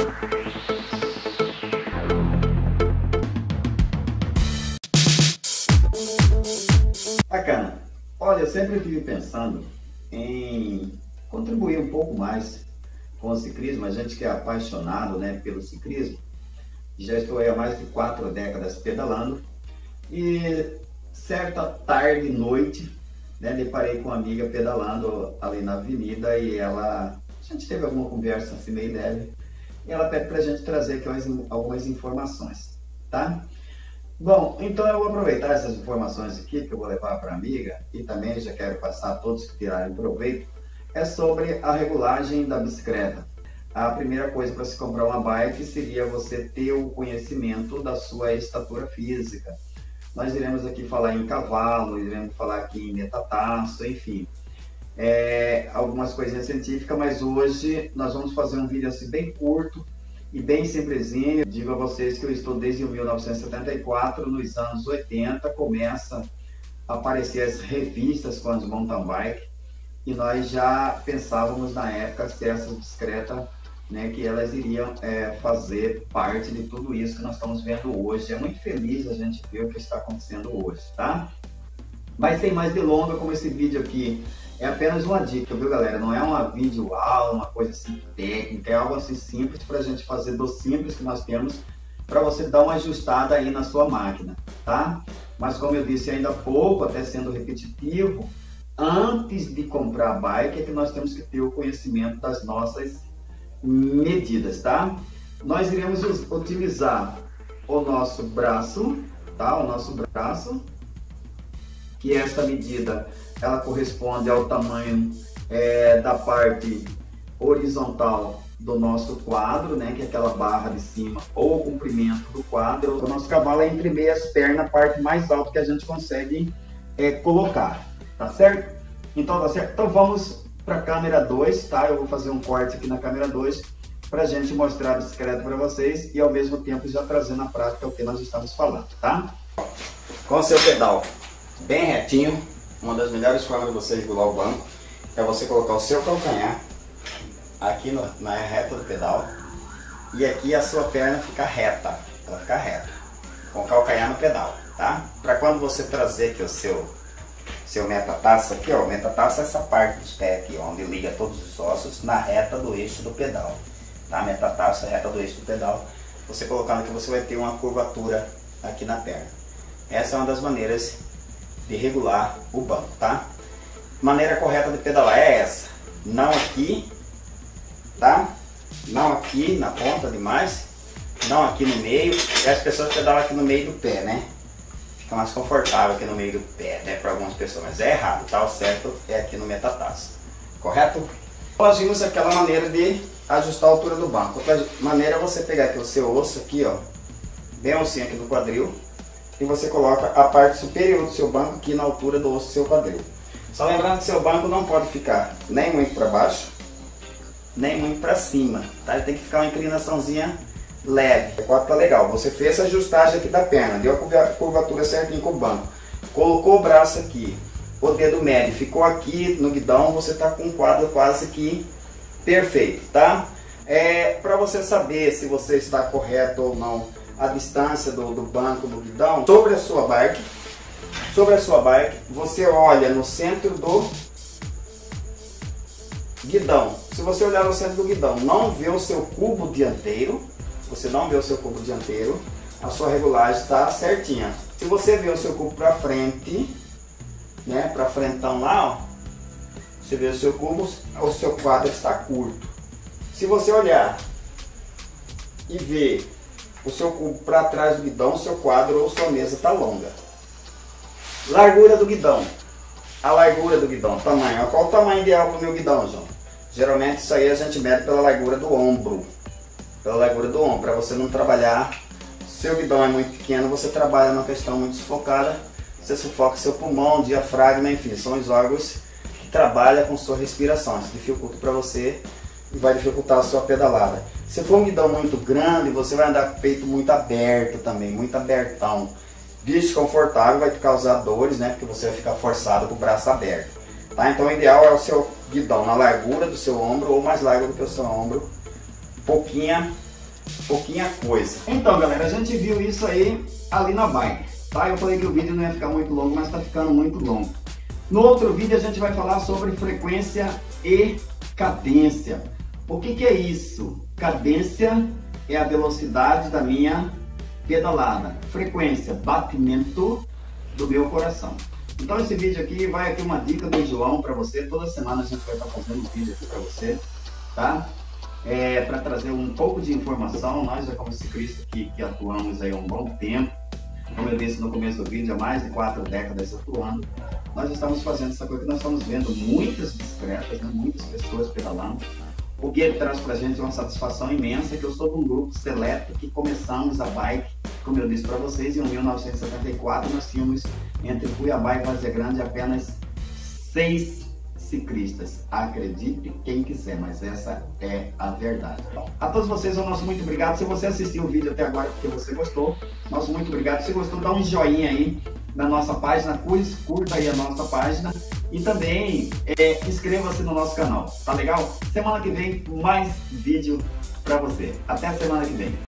Bacana. Olha, eu sempre vivi pensando em contribuir um pouco mais com o ciclismo. A gente que é apaixonado, né, pelo ciclismo, já estou aí há mais de 4 décadas pedalando e certa tarde e noite, né, deparei com uma amiga pedalando ali na avenida e a gente teve alguma conversa assim meio leve e ela pede para a gente trazer aqui algumas informações, tá? Bom, então eu vou aproveitar essas informações aqui que eu vou levar para a amiga e também já quero passar a todos que tirarem proveito, é sobre a regulagem da bicicleta. A primeira coisa para se comprar uma bike seria você ter o conhecimento da sua estatura física. Nós iremos aqui falar em cavalo, iremos falar aqui em metataço, enfim. Algumas coisinhas científicas, mas hoje nós vamos fazer um vídeo assim bem curto e bem simplesinho. Digo a vocês que eu estou desde 1974, nos anos 80, começa a aparecer as revistas com as mountain bike e nós já pensávamos na época se essas bicicletas, né, que elas iriam fazer parte de tudo isso que nós estamos vendo hoje. É muito feliz a gente ver o que está acontecendo hoje, tá? Mas sem mais delongas, como esse vídeo aqui é apenas uma dica, viu, galera? Não é uma videoaula, uma coisa assim técnica, é algo assim simples para a gente fazer do simples que nós temos para você dar uma ajustada aí na sua máquina, tá? Mas como eu disse ainda há pouco, até sendo repetitivo, antes de comprar a bike é que nós temos que ter o conhecimento das nossas medidas, tá? Nós iremos utilizar o nosso braço, tá? O nosso braço, que esta medida ela corresponde ao tamanho da parte horizontal do nosso quadro, né? Que é aquela barra de cima, ou o comprimento do quadro. O nosso cavalo é entre meias pernas, a parte mais alta que a gente consegue colocar, tá certo? Então tá certo. Então vamos para a câmera 2, tá? Eu vou fazer um corte aqui na câmera 2 para a gente mostrar a bicicleta para vocês e ao mesmo tempo já trazer na prática o que nós estamos falando, tá? Com o seu pedal bem retinho, uma das melhores formas de você regular o banco é você colocar o seu calcanhar aqui na reta do pedal e aqui a sua perna fica reta, ela fica reta, com o calcanhar no pedal, tá? Para quando você trazer aqui o seu metataço aqui, ó, o metataço é essa parte dos pés aqui, ó, onde liga todos os ossos na reta do eixo do pedal, tá? Metataço é a reta do eixo do pedal, você colocando aqui você vai ter uma curvatura aqui na perna. Essa é uma das maneiras de regular o banco, tá? Maneira correta de pedalar é essa, não aqui, tá? Não aqui na ponta demais, não aqui no meio, e as pessoas pedalam aqui no meio do pé, né? Fica mais confortável aqui no meio do pé, né? Para algumas pessoas, mas é errado, tá? O certo é aqui no metataço, correto? Nós vimos aquela maneira de ajustar a altura do banco. Outra maneira é você pegar aqui o seu osso aqui, ó, bem ossinho aqui do quadril, e você coloca a parte superior do seu banco aqui na altura do osso do seu quadril. Só lembrando que seu banco não pode ficar nem muito para baixo, nem muito para cima, tá? Ele tem que ficar uma inclinaçãozinha leve. O quadro tá legal. Você fez essa ajustagem aqui da perna, deu a curvatura certinho com o banco, colocou o braço aqui, o dedo médio ficou aqui no guidão, você tá com um quadro quase que perfeito, tá? Para você saber se você está correto ou não a distância do banco do guidão, sobre a sua bike, você olha no centro do guidão. Se você olhar no centro do guidão, não vê o seu cubo dianteiro, a sua regulagem está certinha. Se você vê o seu cubo para frente, né, para frentão lá, ó, você vê o seu cubo, o seu quadro está curto. Se você olhar e ver o seu cubo para trás do guidão, seu quadro ou sua mesa está longa. Largura do guidão. A largura do guidão, tamanho. Qual o tamanho ideal para o meu guidão, João? Geralmente isso aí a gente mede pela largura do ombro. Para você não trabalhar. Se o guidão é muito pequeno, você trabalha numa questão muito sufocada. Você sufoca seu pulmão, diafragma, enfim, são os órgãos que trabalham com sua respiração. Isso dificulta para você e vai dificultar a sua pedalada. Se for um guidão muito grande, você vai andar com o peito muito aberto também, muito abertão. Desconfortável, vai te causar dores, né? Porque você vai ficar forçado com o braço aberto. Tá? Então o ideal é o seu guidão na largura do seu ombro ou mais largo do que o seu ombro. Pouquinha pouquinha coisa. Então, galera, a gente viu isso aí ali na bike, tá? Eu falei que o vídeo não ia ficar muito longo, mas tá ficando muito longo. No outro vídeo a gente vai falar sobre frequência e cadência. O que que é isso? Cadência é a velocidade da minha pedalada. Frequência, batimento do meu coração. Então esse vídeo aqui vai aqui uma dica do João para você. Toda semana a gente vai estar fazendo um vídeo aqui para você, tá? Para trazer um pouco de informação. Nós já como ciclistas que atuamos aí há um bom tempo, como eu disse no começo do vídeo, há mais de 4 décadas atuando, nós estamos fazendo essa coisa que nós estamos vendo muitas bicicletas, né? Muitas pessoas pedalando. O que ele traz para a gente é uma satisfação imensa, que eu sou de um grupo seleto que começamos a bike, como eu disse para vocês, em 1974 nós tínhamos entre Cuiabá e Várzea Grande apenas 6 ciclistas. Acredite quem quiser, mas essa é a verdade. A todos vocês, o nosso muito obrigado. Se você assistiu o vídeo até agora porque você gostou, nosso muito obrigado. Se gostou, dá um joinha aí na nossa página, curta aí a nossa página e também inscreva-se no nosso canal, tá legal? Semana que vem mais vídeo para você. Até a semana que vem.